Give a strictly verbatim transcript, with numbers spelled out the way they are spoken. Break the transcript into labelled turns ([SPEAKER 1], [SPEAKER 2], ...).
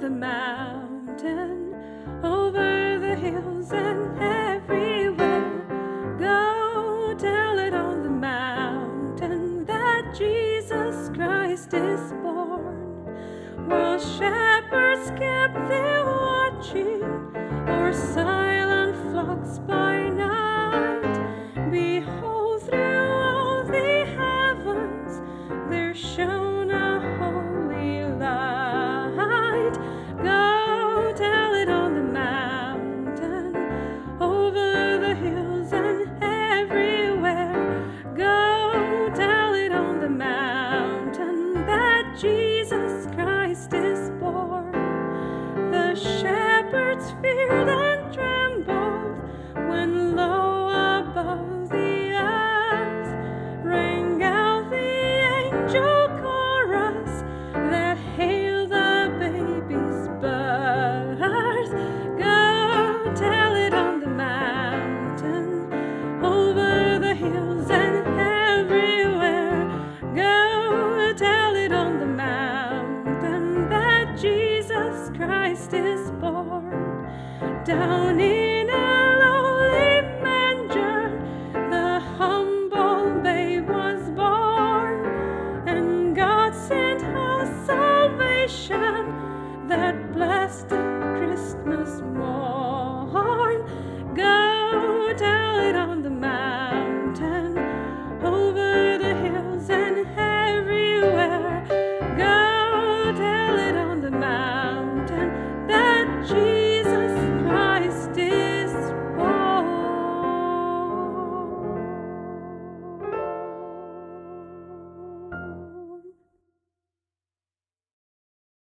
[SPEAKER 1] the mountain, over the hills and everywhere. Go tell it on the mountain that Jesus Christ is born. While shepherds kept their watching o'er silent flocks by night, behold, through all the heavens there shone a holy light. Go tell it on the mountain, over the hills and everywhere. Go tell it on the mountain that Jesus Christ is born. The shepherds feared and trembled when low above the earth rang out the angel chorus that hailed the baby's birth. Go tell it on the mountain, over the hills and everywhere. Go tell it on the mountain that Jesus Christ is born. Down in